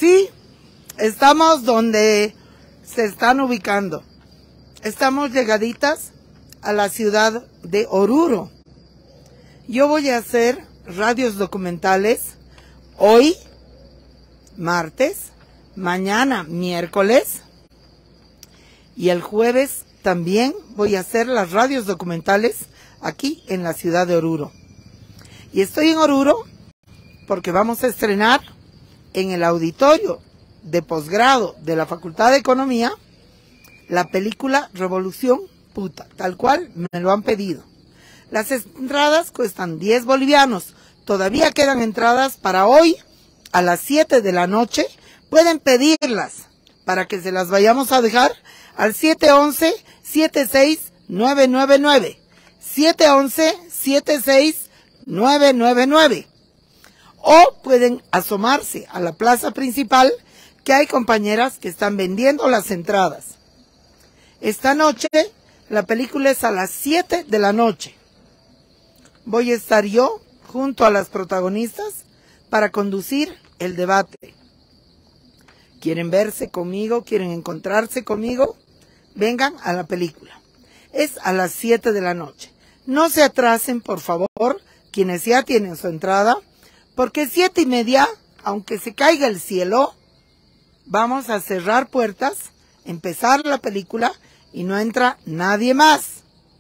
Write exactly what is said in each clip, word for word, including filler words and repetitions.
Sí, estamos donde se están ubicando. Estamos llegaditas a la ciudad de Oruro. Yo voy a hacer radios documentales hoy, martes, mañana, miércoles, y el jueves también voy a hacer las radios documentales aquí en la ciudad de Oruro. Y estoy en Oruro porque vamos a estrenar en el auditorio de posgrado de la Facultad de Economía la película Revolución Puta, tal cual me lo han pedido. Las entradas cuestan diez bolivianos. Todavía quedan entradas para hoy a las siete de la noche. Pueden pedirlas para que se las vayamos a dejar al siete once, setenta y seis, novecientos noventa y nueve. siete once, setenta y seis, novecientos noventa y nueve. O pueden asomarse a la plaza principal, que hay compañeras que están vendiendo las entradas. Esta noche la película es a las siete de la noche. Voy a estar yo junto a las protagonistas para conducir el debate. ¿Quieren verse conmigo? ¿Quieren encontrarse conmigo? Vengan a la película. Es a las siete de la noche. No se atrasen, por favor, quienes ya tienen su entrada, porque siete y media, aunque se caiga el cielo, vamos a cerrar puertas, empezar la película y no entra nadie más.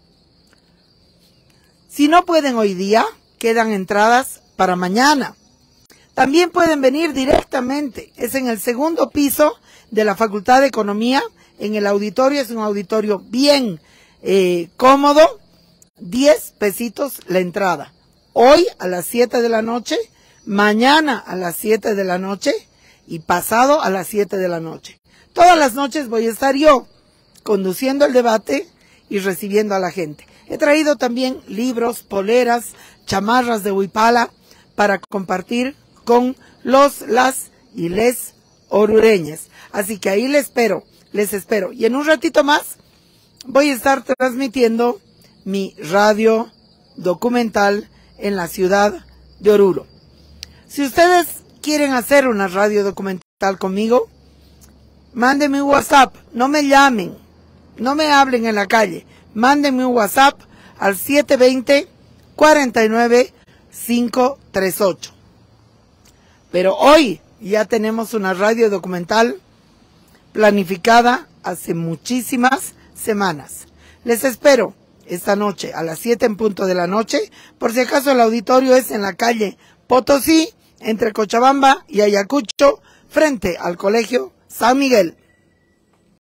Si no pueden hoy día, quedan entradas para mañana. También pueden venir directamente. Es en el segundo piso de la Facultad de Economía. En el auditorio, es un auditorio bien eh, cómodo. diez pesitos la entrada. Hoy a las siete de la noche, mañana a las siete de la noche y pasado a las siete de la noche. Todas las noches voy a estar yo conduciendo el debate y recibiendo a la gente. He traído también libros, poleras, chamarras de huipala para compartir con los, las y les orureñas. Así que ahí les espero, les espero. Y en un ratito más voy a estar transmitiendo mi radio documental en la ciudad de Oruro. Si ustedes quieren hacer una radio documental conmigo, mándenme un WhatsApp, no me llamen, no me hablen en la calle, mándenme un WhatsApp al siete dos cero, cuatro nueve, cinco tres ocho. Pero hoy ya tenemos una radio documental planificada hace muchísimas semanas. Les espero esta noche a las siete en punto de la noche. Por si acaso el auditorio es en la calle Potosí, entre Cochabamba y Ayacucho, frente al Colegio San Miguel.